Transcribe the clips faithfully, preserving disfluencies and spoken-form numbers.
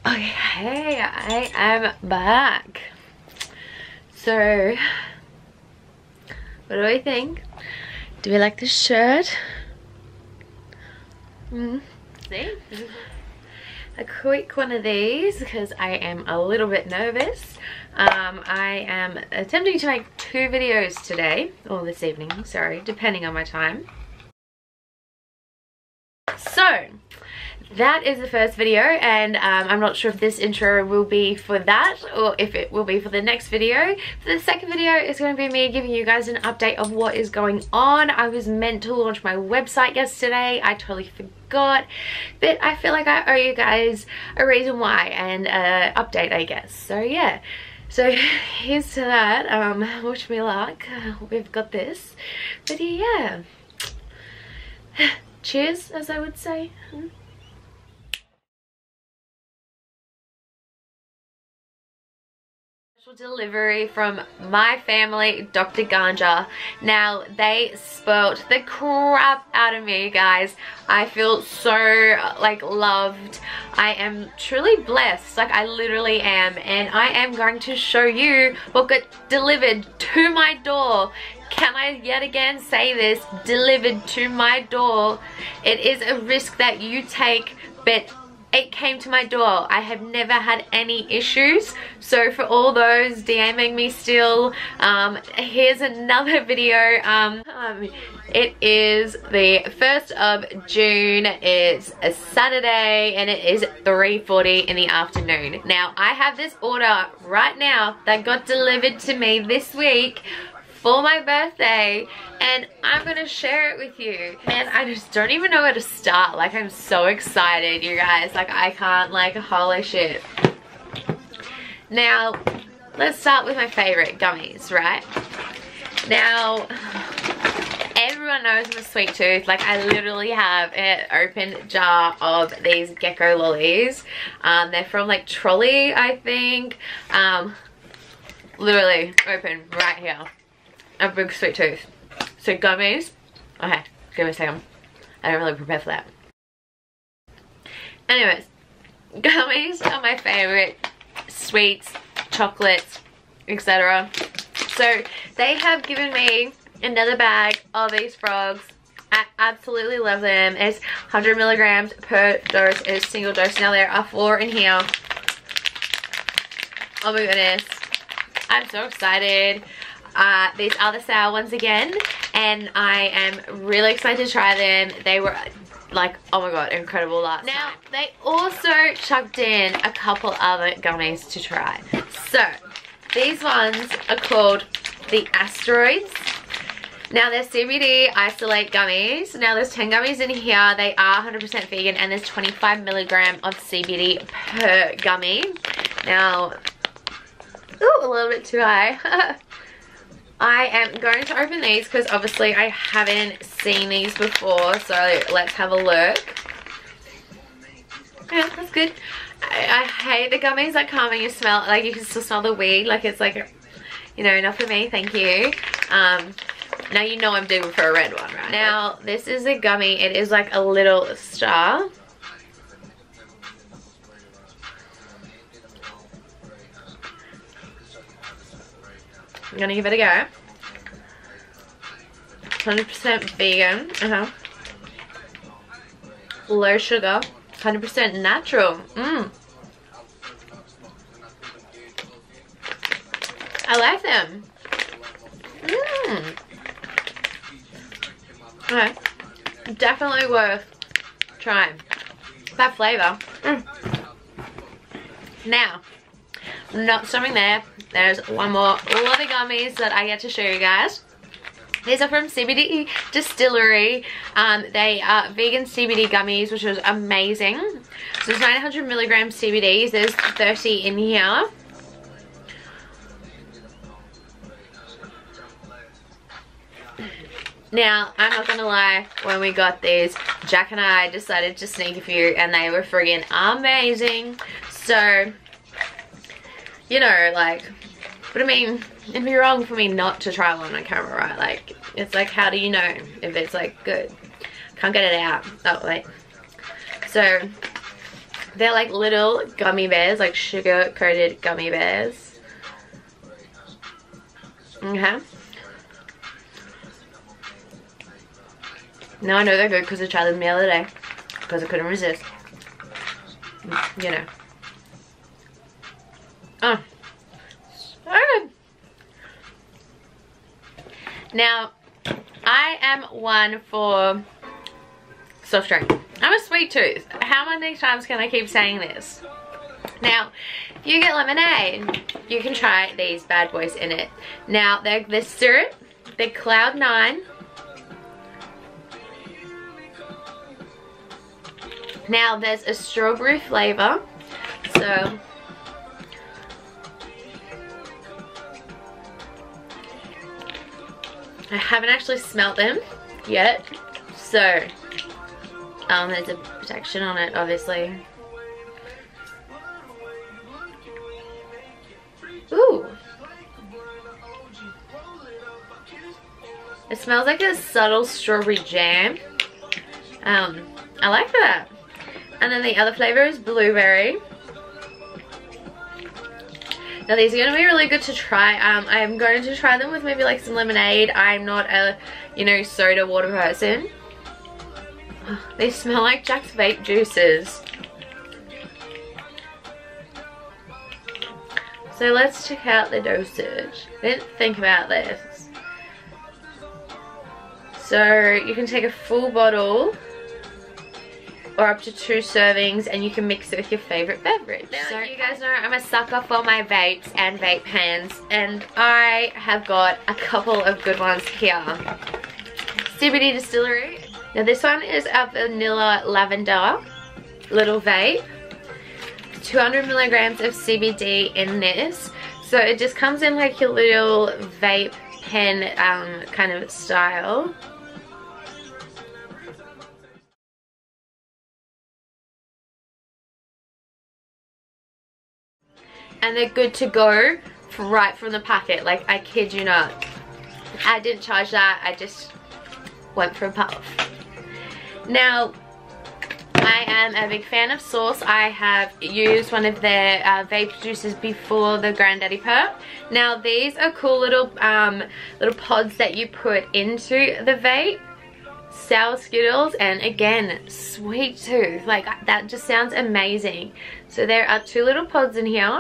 Okay, I am back. So, what do we think? Do we like this shirt? Mm. See? A quick one of these because I am a little bit nervous. Um, I am attempting to make two videos today, or this evening, sorry, depending on my time. So, that is the first video, and um, I'm not sure if this intro will be for that or if it will be for the next video. For the second video, it's going to be me giving you guys an update of what is going on. I was meant to launch my website yesterday. I totally forgot, but I feel like I owe you guys a reason why and an update, I guess. So yeah, so here's to that. Um, wish me luck. We've got this, but yeah. Cheers, as I would say. Delivery from my family, Doctor Ganja. Now, they spoilt the crap out of me, guys. I feel so like loved. I am truly blessed, like I literally am, and I am going to show you what got delivered to my door. Can I yet again say this? Delivered to my door. It is a risk that you take, but it came to my door. I have never had any issues. So for all those DMing me still, um, here's another video. Um, um, it is the first of June. It's a Saturday and it is three forty in the afternoon. Now I have this order right now that got delivered to me this week for my birthday, and I'm gonna share it with you. Man, I just don't even know where to start. Like, I'm so excited, you guys. Like, I can't, like, holy shit. Now, let's start with my favorite gummies, right? Now, everyone knows I'm a sweet tooth. Like, I literally have an open jar of these gecko lollies. Um, they're from, like, Trolley, I think. Um, literally open right here. A big sweet tooth. So gummies. Okay, give me a second. I don't really prepare for that. Anyways, gummies are my favorite. Sweets, chocolates, et cetera. So they have given me another bag of these frogs. I absolutely love them. It's one hundred milligrams per dose. It's a single dose. Now there are four in here. Oh my goodness. I'm so excited. Uh, these are the sour ones again, and I am really excited to try them. They were like, oh my god, incredible last now, time. Now, they also chucked in a couple other gummies to try. So, these ones are called the Asteroids. Now, they're C B D isolate gummies. Now, there's ten gummies in here. They are one hundred percent vegan, and there's twenty-five milligrams of C B D per gummy. Now, ooh, a little bit too high. I am going to open these because obviously I haven't seen these before, so let's have a look. Yeah, that's good. I, I hate the gummies that come and you smell, like you can still smell the weed, like it's like, you know, not for me, thank you. Um, now you know I'm due for a red one, right? Now, this is a gummy, it is like a little star. I'm gonna give it a go. one hundred percent vegan. Uh-huh. Low sugar. one hundred percent natural. Mmm. I like them. Mmm. Okay. Definitely worth trying. That flavor. Mm. Now, not stopping there. There's one more lot of gummies that I get to show you guys. These are from C B D Distillery. Um, they are vegan C B D gummies, which is amazing. So there's nine hundred milligrams C B Ds. There's thirty in here. Now, I'm not gonna lie, when we got these, Jack and I decided to sneak a few, and they were friggin' amazing. So, you know, like, but I mean, it'd be wrong for me not to try one on camera, right? Like, it's like, how do you know if it's like good? Can't get it out. Oh, wait. So, They're like little gummy bears, like sugar coated gummy bears. Okay. Now I know they're good because I tried them the other day because I couldn't resist. You know. Oh. So good. Now, I am one for soft drink. I'm a sweet tooth. How many times can I keep saying this? Now, if you get lemonade, you can try these bad boys in it. Now, they're, they're syrup, they're Cloud Nine. Now, there's a strawberry flavor. So, I haven't actually smelt them yet. So, um, there's a protection on it, obviously. Ooh. It smells like a subtle strawberry jam. Um, I like that. And then the other flavor is blueberry. Now these are going to be really good to try. Um, I am going to try them with maybe like some lemonade. I'm not a, you know, soda water person. Oh, they smell like Jack's vape juices. So let's check out the dosage. I didn't think about this. So you can take a full bottle or up to two servings and you can mix it with your favorite beverage. Now, so you guys know I'm a sucker for my vapes and vape pens, and I have got a couple of good ones here. C B D Distillery. Now this one is a vanilla lavender little vape. two hundred milligrams of C B D in this. So it just comes in like your little vape pen um, kind of style. And they're good to go right from the packet. Like, I kid you not. I didn't charge that. I just went for a puff. Now, I am a big fan of Source. I have used one of their uh, vape juices before, the Granddaddy Perp. Now, these are cool little um, little pods that you put into the vape. Sour Skittles, and again, sweet tooth. Like, that just sounds amazing. So there are two little pods in here.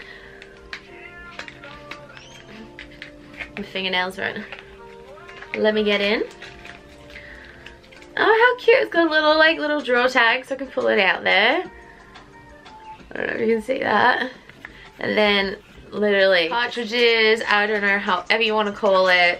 My fingernails right. Let me get in. Oh, how cute. It's got a little, like, little drawer tag so I can pull it out there. I don't know if you can see that. And then, literally, cartridges, I don't know, however you want to call it.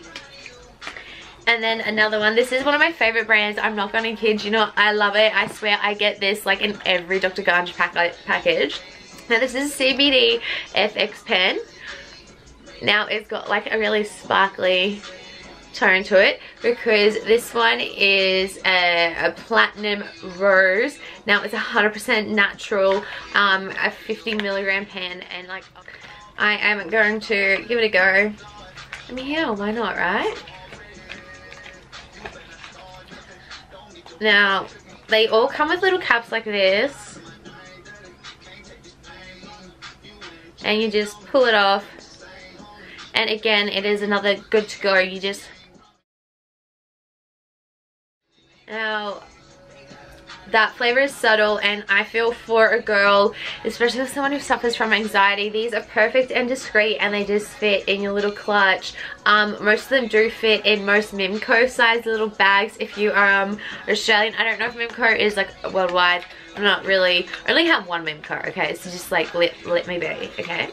And then another one. This is one of my favorite brands. I'm not going to kid you not. I love it. I swear I get this like in every Dr Ganja pack package. Now this is a C B D F X pen. Now it's got like a really sparkly tone to it because this one is a, a platinum rose. Now it's one hundred percent natural, um, a fifty milligram pen, and like I am going to give it a go. I mean, hell, why not, right? Now, they all come with little caps like this. And you just pull it off. And again, it is another good to go. You just... Now, that flavor is subtle, and I feel for a girl, especially with someone who suffers from anxiety, these are perfect and discreet, and they just fit in your little clutch. Um, most of them do fit in most Mimco size little bags if you are um, Australian. I don't know if Mimco is like worldwide. I'm not really, I only have one Mimco, okay? So just like let, let me be, okay?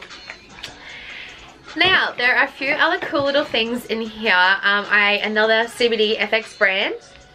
Now, there are a few other cool little things in here. Um, I Another C B D F X brand.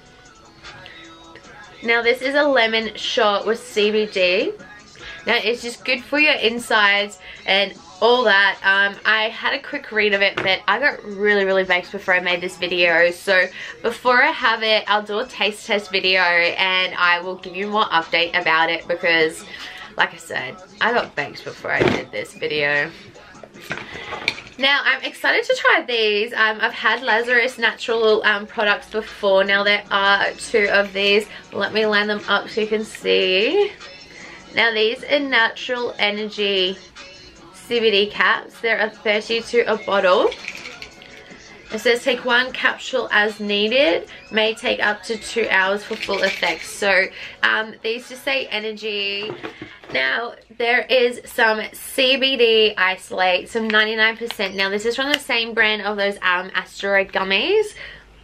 Now this is a lemon shot with C B D. Now it's just good for your insides and all that. Um, I had a quick read of it, but I got really, really baked before I made this video. So before I have it, I'll do a taste test video and I will give you more update about it because, like I said, I got baked before I did this video. Now, I'm excited to try these. Um, I've had Lazarus natural um, products before. Now, there are two of these. Let me line them up so you can see. Now these are natural energy C B D caps. There are thirty-two a bottle. It says take one capsule as needed, may take up to two hours for full effect. So um, these just say energy. Now there is some C B D isolate, some ninety-nine percent. Now this is from the same brand of those um, asteroid gummies.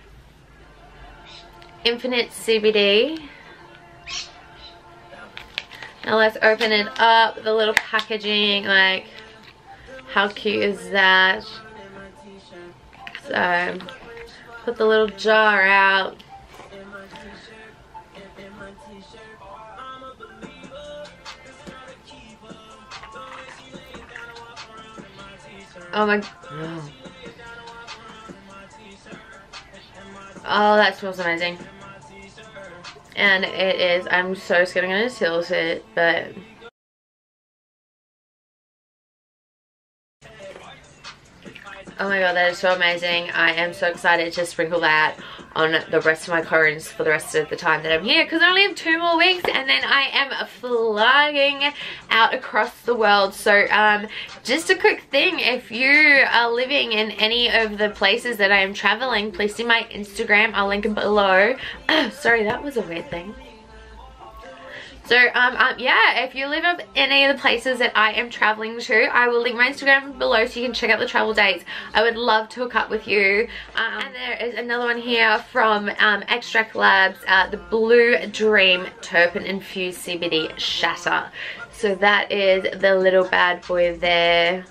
Infinite C B D. Now let's open it up. The little packaging, like how cute is that? So put the little jar out. Oh my, oh. Oh, that smells amazing. And it is, I'm so scared I'm gonna tilt it, but oh my god, that is so amazing. I am so excited to sprinkle that on the rest of my cones for the rest of the time that I'm here, because I only have two more weeks and then I am flying out across the world. So um, just a quick thing, if you are living in any of the places that I am traveling, please see my Instagram. I'll link it below. Sorry, that was a weird thing. So, um, um, yeah, if you live up in any of the places that I am traveling to, I will link my Instagram below so you can check out the travel dates. I would love to hook up with you. Um, and there is another one here from um, Extract Labs, uh, the Blue Dream Terpene Infused C B D Shatter. So that is the little bad boy there.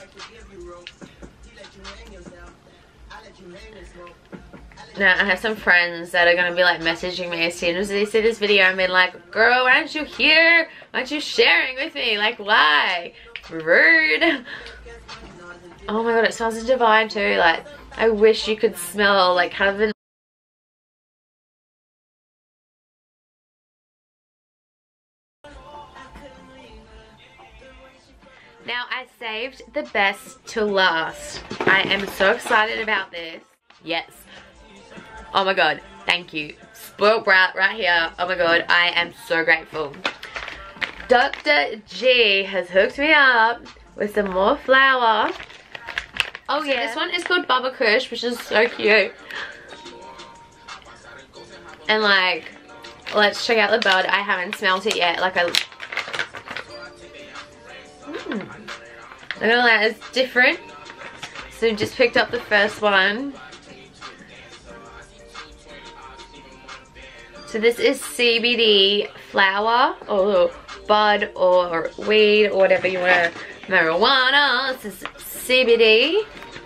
Now, I have some friends that are going to be like messaging me as soon as they see this video and be like, girl, why aren't you here? Why aren't you sharing with me? Like, why? Rude. Oh my god, it smells divine too. Like, I wish you could smell like heaven. Now, I saved the best to last. I am so excited about this. Yes. Oh my god, thank you. Spoiled brat right here. Oh my god, I am so grateful. Doctor G has hooked me up with some more flour. Oh yeah, this one is called Bubba Kush, which is so cute. And like, let's check out the bud. I haven't smelled it yet. Like I... Mm. Look at that, it's different. So just picked up the first one. So this is C B D flower or bud or weed or whatever you want to, marijuana. This is C B D.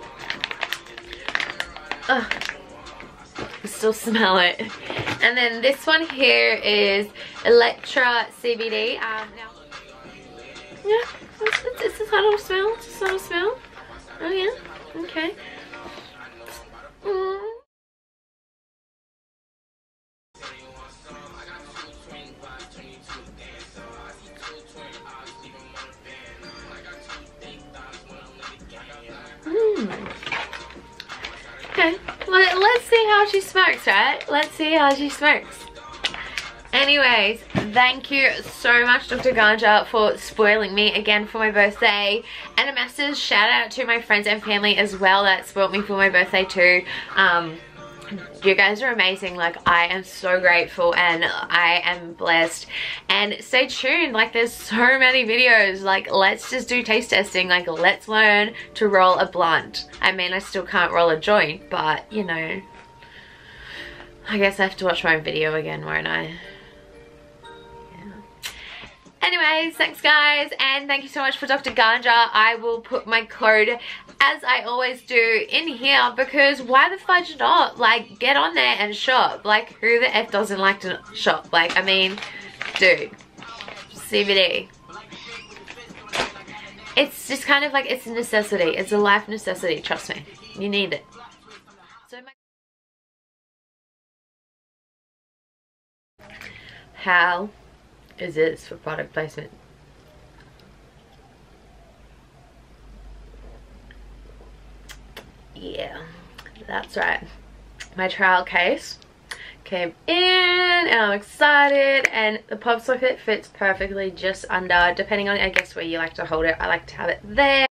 Ugh, I still smell it. And then this one here is Electra C B D. Um, now, yeah, it's, it's, it's a subtle smell. It's a subtle smell. Oh yeah, okay. Mm. Okay, well, let's see how she smokes, right? Let's see how she smokes. Anyways, thank you so much, Doctor Ganja, for spoiling me again for my birthday. And a massive shout out to my friends and family as well that spoiled me for my birthday too. Um, you guys are amazing. Like, I am so grateful and I am blessed. And stay tuned, like there's so many videos. Like, let's just do taste testing. Like, let's learn to roll a blunt. I mean, I still can't roll a joint, but you know, I guess I have to watch my video again, won't I? Anyways, thanks guys, and thank you so much for Doctor Ganja. I will put my code, as I always do, in here, because why the fudge not? Like, get on there and shop. Like, who the F doesn't like to shop? Like, I mean, dude, C B D. It's just kind of like, it's a necessity. It's a life necessity, trust me. You need it. So my how is this for product placement? Yeah, that's right. My trial case came in and I'm excited, and the pop socket fits perfectly just under, depending on I guess where you like to hold it. I like to have it there.